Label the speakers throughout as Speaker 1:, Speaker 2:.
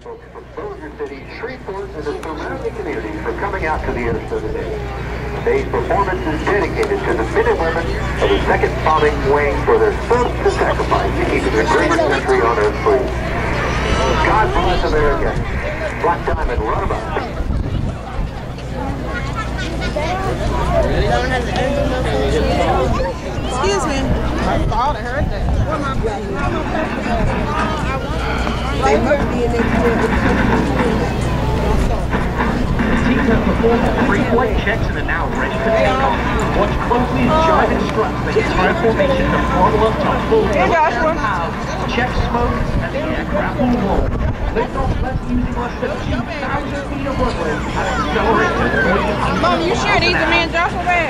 Speaker 1: folks from Bossier City, Shreveport, and the surrounding communities for coming out to the air show today. Today's performance is dedicated to the men and women of the 2nd Bombing Wing for their service and sacrifice to keep the great country on earth free. God bless America. Black Diamond, run about.
Speaker 2: Excuse me. I thought I heard that. They must be in
Speaker 3: Teams have performed 3 flight checks and are now ready for takeoff. Watch closely as Jive instructs the transformation to throttle up to full power. Check smoke and the aircraft will roll. Lift off left using less than 2,000 feet of runway and accelerate to 300.
Speaker 2: Mom, you sure these are me and Joshua bad?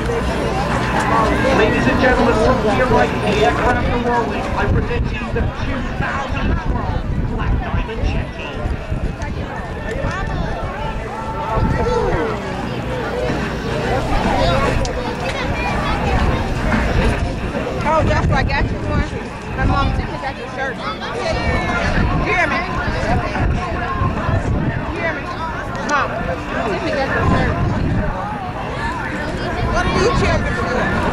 Speaker 3: Ladies and gentlemen, from here right, the aircraft are rolling. I present to you the 2012 Black Diamond Jet Team.
Speaker 2: Oh, Joshua, I got you one. My mom said I got your shirt. You hear me? You hear me? Mom, Tiffany got your shirt. What are you children for?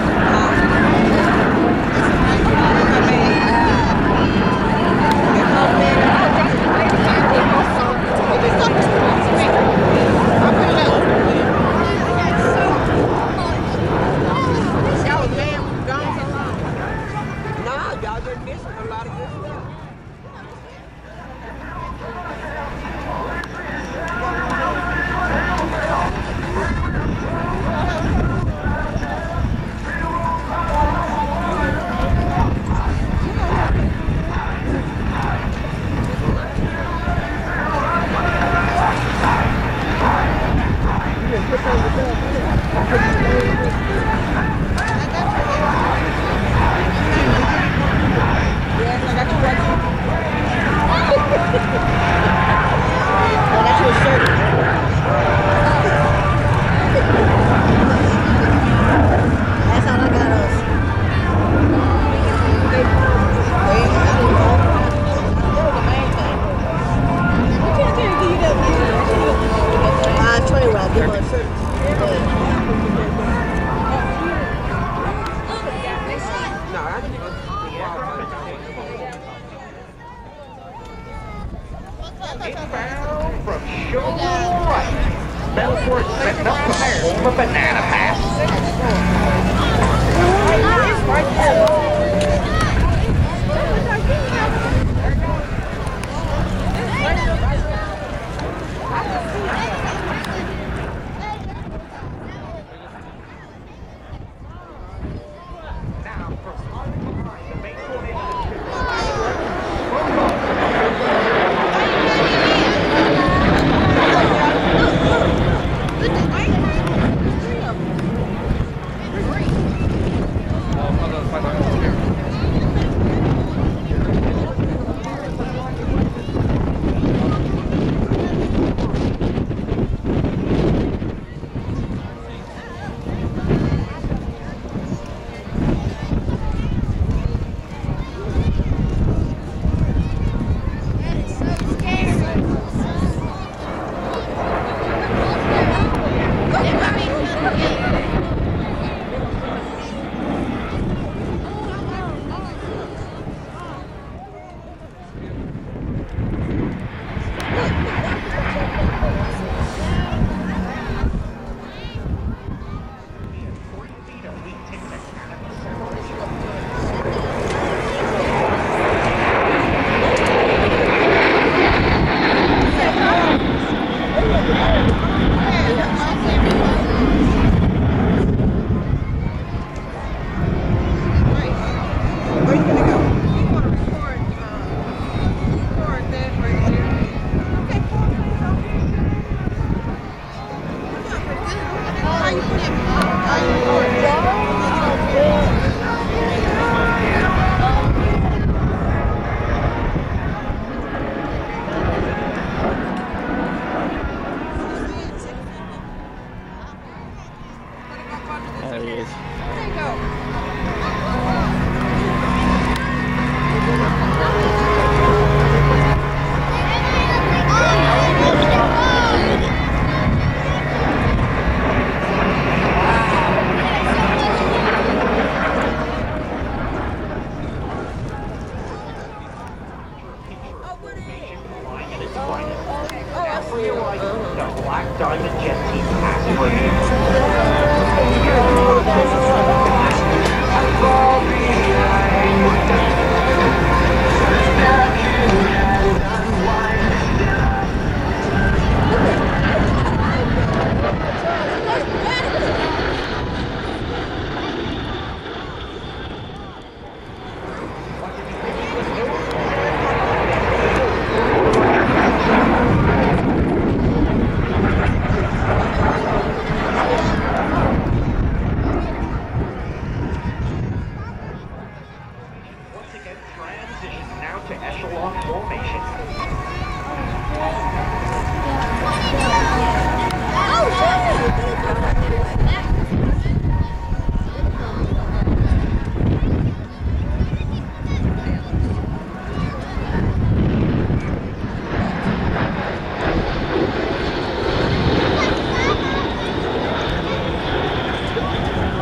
Speaker 3: Inbound from shoulder right. Belfort setting up prepared for banana pass. Now from behind the main formation.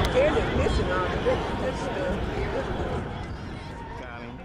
Speaker 2: scared of missing all the good stuff.
Speaker 4: Got him.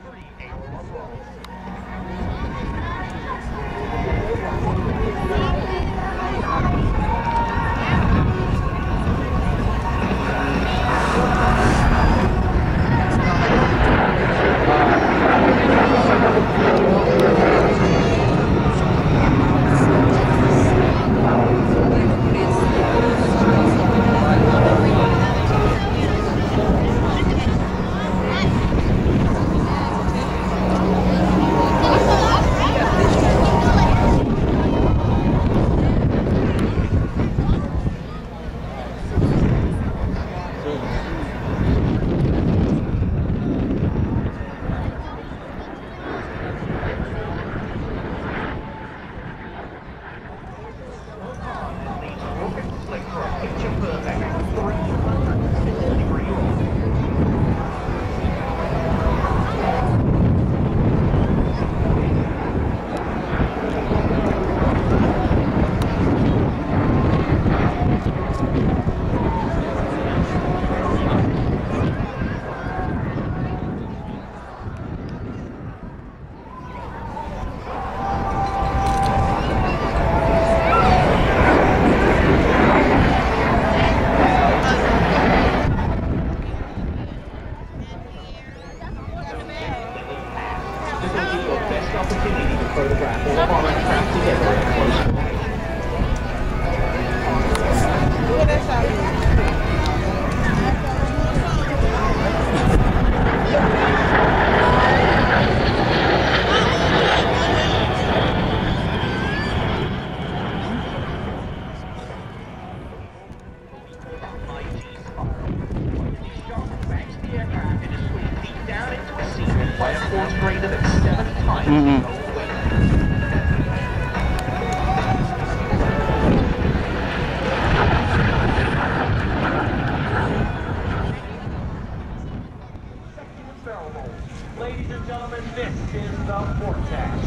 Speaker 3: Ladies and gentlemen, this is the Vortex.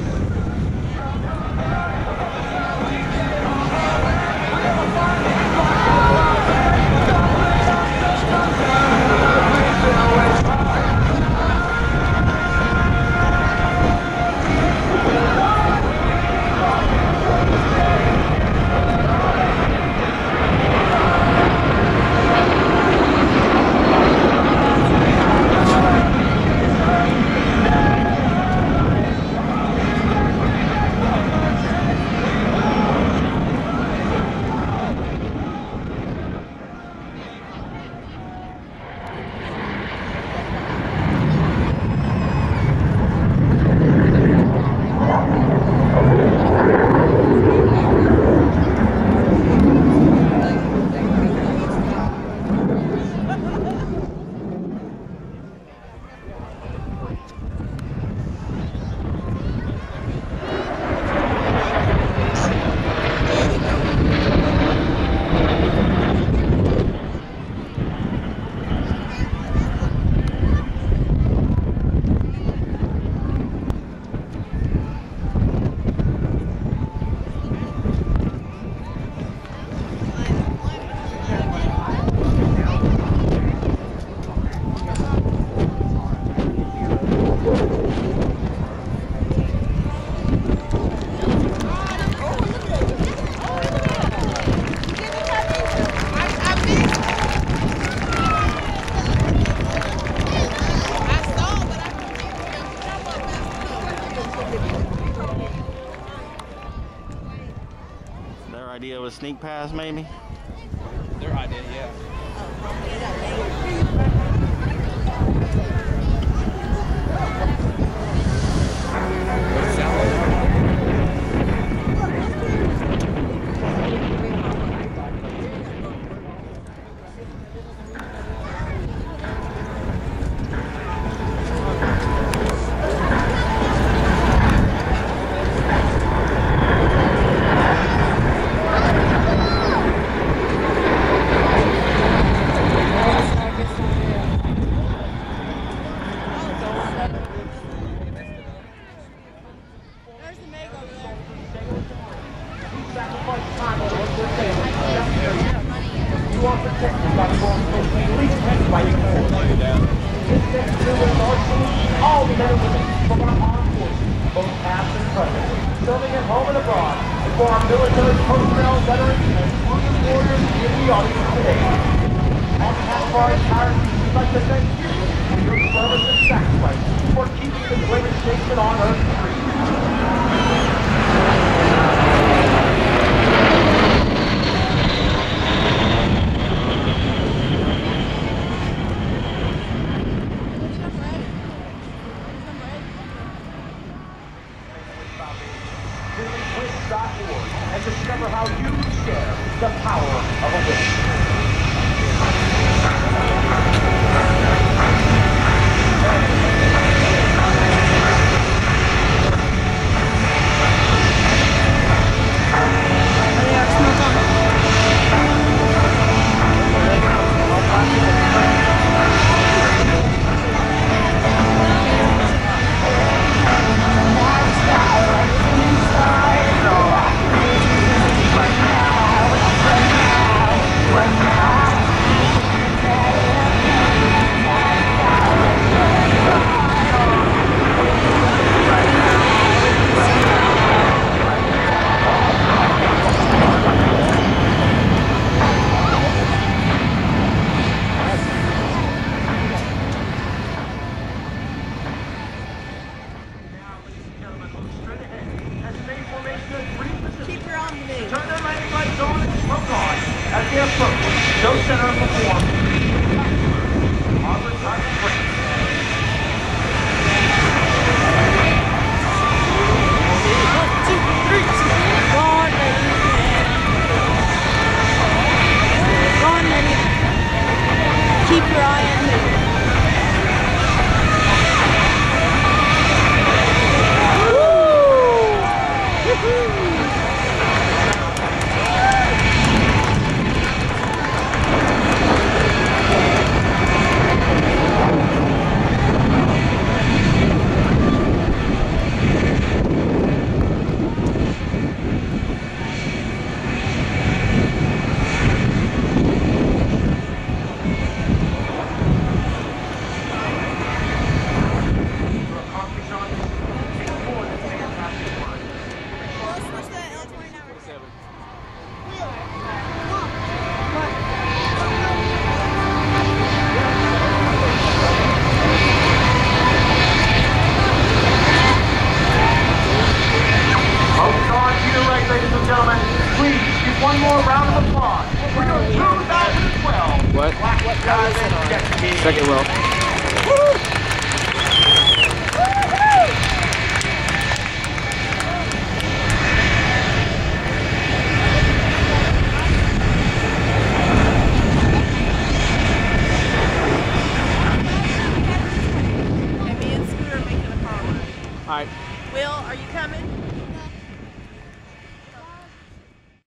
Speaker 4: Their idea was sneak pass, maybe?
Speaker 5: Their idea, yeah.
Speaker 3: fighting force. This next series are seeing all the men and women from our armed forces, both past and present, serving at home and abroad, and for our military personnel, veterans, and wounded warriors in the audience today. On behalf of our entire team, we'd like to thank you for your service and sacrifice for keeping the greatest nation on earth free. And discover how you share the power of a win. Turn their landing lights on and smoke on as they approach Show Center before Harvard Times Break.
Speaker 2: Keep your eye on me.
Speaker 3: Ladies and gentlemen, please give one more round of applause for your 2012
Speaker 5: What?
Speaker 3: Black Diamond Jet Ski.
Speaker 5: Second row.